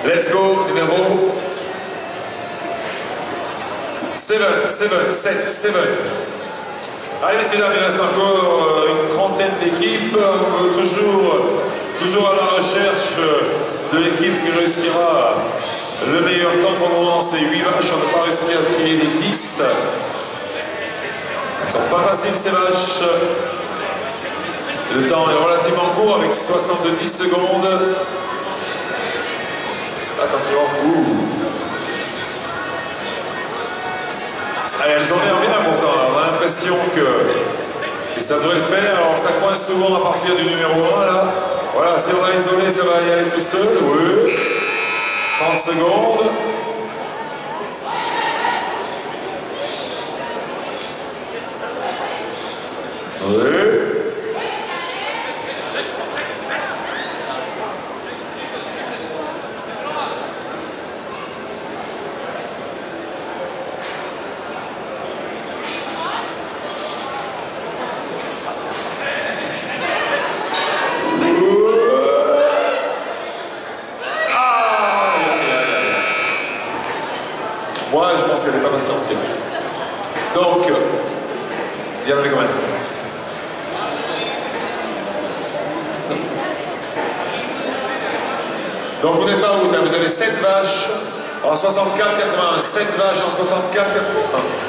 Let's go, numéro 7. Allez, messieurs, dames, il reste encore une trentaine d'équipes. Toujours à la recherche de l'équipe qui réussira le meilleur temps. Pour le moment, c'est 8 vaches. On n'a pas réussi à trier les 10. Elles ne sont pas faciles, ces vaches. Le temps est relativement court avec 70 secondes. Attention. Allez, elles ont l'air bien pourtant. On a l'impression que ça devrait le faire. Alors ça coince souvent à partir du numéro 1 là. Voilà, si on a isolé, ça va y aller tout seul. Oui. 30 secondes. Oui. Moi, je pense qu'elle n'est pas mal sortie. Donc, il y en avait quand même. Donc, vous n'êtes pas où? Vous avez 7 vaches en 64-81. 7 vaches en 64-81.